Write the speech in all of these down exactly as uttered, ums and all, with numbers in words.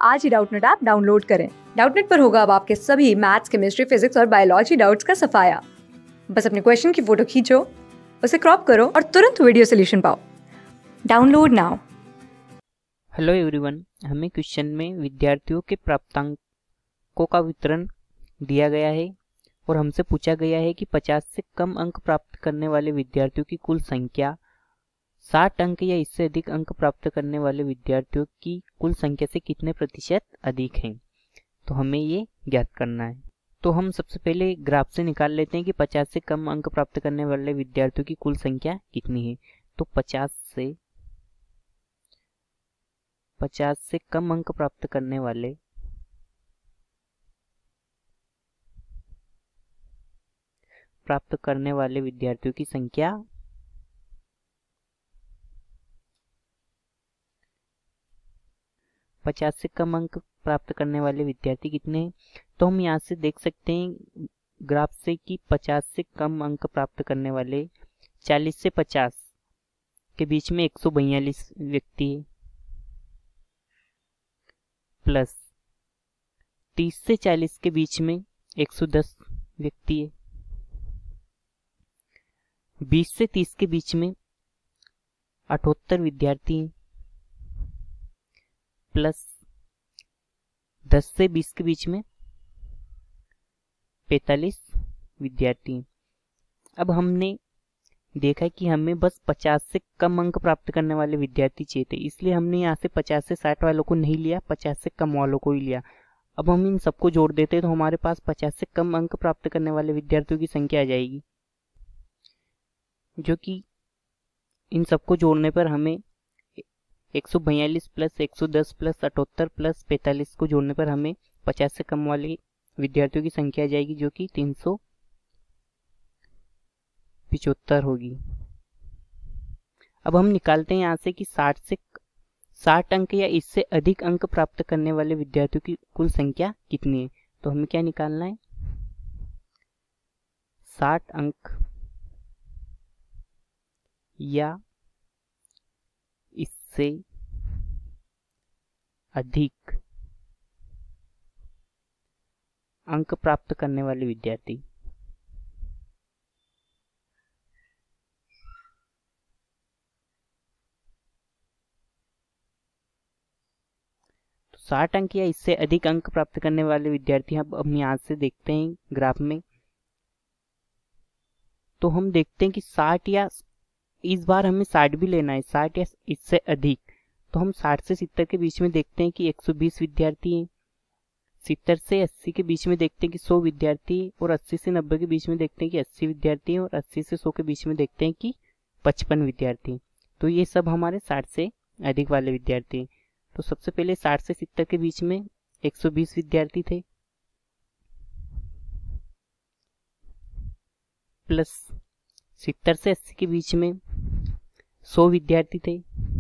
आज ही Doubtnut app download करें। डाउटनेट पर होगा अब आपके सभी मैथ्स, केमिस्ट्री, फिजिक्स और बायोलॉजी डाउट्स का सफाया। बस अपने क्वेश्चन की फोटो खींचो, उसे क्रॉप करो और तुरंत वीडियो सोल्यूशन पाओ। Download now. हेलो एवरीवन, हमें क्वेश्चन में विद्यार्थियों के प्राप्तांकों का वितरण दिया गया है और हमसे पूछा गया है कि पचास से कम अंक प्राप्त करने वाले विद्यार्थियों की कुल संख्या साठ अंक या इससे अधिक अंक प्राप्त करने वाले विद्यार्थियों की कुल संख्या से कितने प्रतिशत अधिक हैं। तो हमें ये ज्ञात करना है। तो हम सबसे पहले ग्राफ से निकाल लेते हैं कि पचास से कम अंक प्राप्त करने वाले विद्यार्थियों की कुल संख्या कितनी है। तो पचास से पचास से कम अंक प्राप्त करने वाले प्राप्त करने वाले विद्यार्थियों की संख्या पचास से कम अंक प्राप्त करने वाले विद्यार्थी कितने हैं। तो हम यहाँ से देख सकते हैं ग्राफ से कि पचास से कम अंक प्राप्त करने वाले चालीस से पचास के बीच में एक सौ बयालीस व्यक्ति है, प्लस तीस से चालीस के बीच में एक सौ दस व्यक्ति है, बीस से तीस के बीच में अठहत्तर विद्यार्थी हैं, प्लस दस से बीस के बीच में पैंतालीस विद्यार्थी हैं। अब हमने देखा कि हमें बस पचास से कम अंक प्राप्त करने वाले विद्यार्थी चाहिए थे, इसलिए हमने यहाँ से पचास से साठ वालों को नहीं लिया, पचास से कम वालों को ही लिया। अब हम इन सबको जोड़ देते तो हमारे पास पचास से कम अंक प्राप्त करने वाले विद्यार्थियों की संख्या आ जाएगी, जो कि इन सबको जोड़ने पर हमें एक सौ बयालीस प्लस एक सौ दस प्लस अठहत्तर प्लस पैंतालीस को जोड़ने पर हमें पचास से कम वाले विद्यार्थियों की संख्या आ जाएगी, जो कि तीन सौ पिचहत्तर होगी। अब हम निकालते हैं यहाँ से कि साठ से साठ अंक या इससे अधिक अंक प्राप्त करने वाले विद्यार्थियों की कुल संख्या कितनी है। तो हमें क्या निकालना है, साठ अंक या इससे अधिक अंक प्राप्त करने वाले विद्यार्थी। तो साठ अंक या इससे अधिक अंक प्राप्त करने वाले विद्यार्थी अब हम यहाँ से देखते हैं ग्राफ में। तो हम देखते हैं कि साठ या इस बार हमें साठ भी लेना है, साठ या इससे अधिक। तो हम साठ से सत्तर के बीच में देखते हैं कि एक सौ बीस विद्यार्थी हैं, सत्तर से अस्सी के बीच में देखते हैं कि सौ विद्यार्थी, और अस्सी से नब्बे के बीच में देखते हैं कि अस्सी विद्यार्थी हैं, और अस्सी से सौ के बीच में देखते हैं कि पचपन विद्यार्थी। तो ये सब हमारे साठ से अधिक वाले विद्यार्थी हैं। तो सबसे पहले साठ से सत्तर के बीच में एक सौ बीस विद्यार्थी थे, प्लस सत्तर से अस्सी के बीच में सौ विद्यार्थी थे,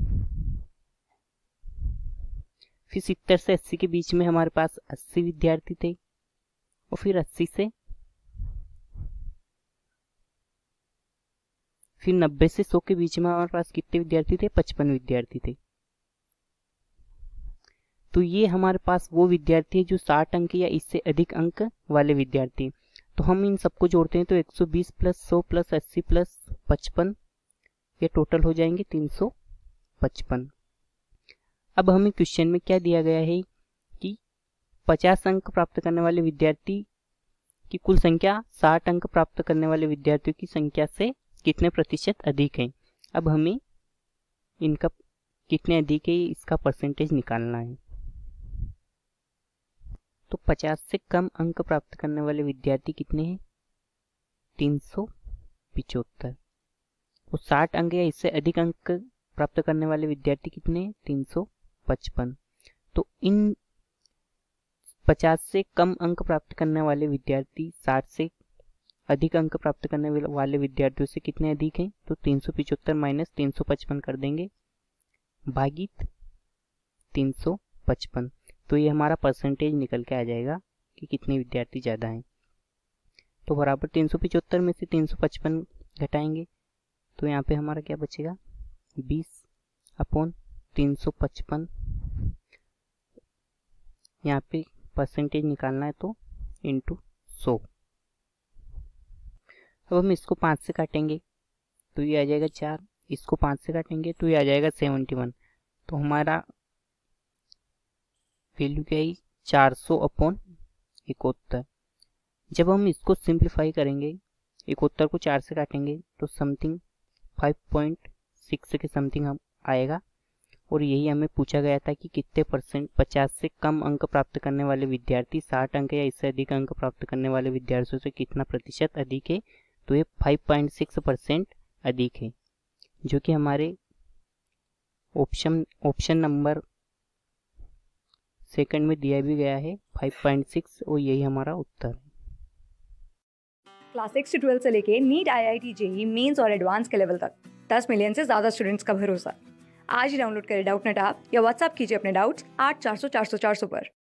फिर सत्तर से अस्सी के बीच में हमारे पास अस्सी विद्यार्थी थे, और फिर अस्सी से फिर नब्बे से सौ के बीच में हमारे पास कितने विद्यार्थी थे, पचपन विद्यार्थी थे। तो ये हमारे पास वो विद्यार्थी है जो साठ अंक या इससे अधिक अंक वाले विद्यार्थी। तो हम इन सबको जोड़ते हैं तो एक सौ बीस प्लस सौ प्लस अस्सी प्लस पचपन, ये टोटल हो जाएंगे तीन सौ पचपन। अब हमें क्वेश्चन में क्या दिया गया है कि पचास अंक प्राप्त करने वाले विद्यार्थी की कुल संख्या साठ अंक प्राप्त करने वाले विद्यार्थियों की संख्या से कितने प्रतिशत अधिक है। अब हमें इनका कितने अधिक है इसका परसेंटेज निकालना है। तो पचास से कम अंक प्राप्त करने वाले विद्यार्थी कितने हैं, तीन सौ पिचहत्तर, और साठ अंक या इससे अधिक अंक प्राप्त करने वाले विद्यार्थी कितने हैं, तीन सौ पचपन। तो इन पचास से कम अंक प्राप्त करने वाले विद्यार्थी साठ से अधिक अंक प्राप्त करने वाले विद्यार्थियों से कितने अधिक हैं। तो तीन सौ पिचहत्तर माइनस तीन सौ पचपन कर देंगे, भागित तीन सौ पचपन। तो ये हमारा परसेंटेज निकल के आ जाएगा कि कितने विद्यार्थी ज़्यादा हैं। तो बराबर तीन सौ पिचहत्तर में से तीन सौ पचपन घटाएंगे तो यहाँ पे हमारा क्या बचेगा, बीस अपॉन तीन सौ पचपन यहाँ पे परसेंटेज निकालना है तो इंटू सौ। अब हम इसको पाँच से काटेंगे तो ये आ जाएगा चार, इसको पाँच से काटेंगे तो ये आ जाएगा सेवेंटी वन। तो हमारा वैल्यू क्या है, चार सौ अपॉन इकहत्तर। जब हम इसको सिंप्लीफाई करेंगे, इकहत्तर को चार से काटेंगे तो समथिंग फाइव पॉइंट सिक्स के समथिंग हम आएगा। और यही हमें पूछा गया था कि कितने परसेंट पचास से कम अंक प्राप्त करने वाले विद्यार्थी साठ अंक या इससे अधिक अंक प्राप्त करने वाले विद्यार्थियों से कितना प्रतिशत अधिक है। तो ये फाइव पॉइंट सिक्स परसेंट अधिक है, जो कि हमारे ऑप्शन ऑप्शन नंबर सेकंड में दिया भी गया है फाइव पॉइंट सिक्स, और यही हमारा उत्तर है। क्लास सिक्स से ट्वेल्थ से लेके NEET, I I T, JEE mains और एडवांस के लेवल तक दस मिलियन से ज्यादा स्टूडेंट्स का भरोसा। आज ही डाउनलोड करें डाउटनेट ऐप या व्हाट्सएप कीजिए अपने डाउट्स आठ चार सौ चार सौ चार सौ पर।